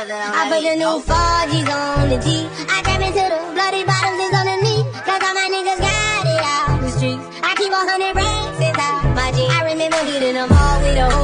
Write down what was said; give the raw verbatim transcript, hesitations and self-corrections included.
I put the new four G's on the G. I trap into the bloody bottoms is on the knee. Cause all my niggas got it out the streets. I keep a hundred racks inside my jeans. I remember hitting them all with a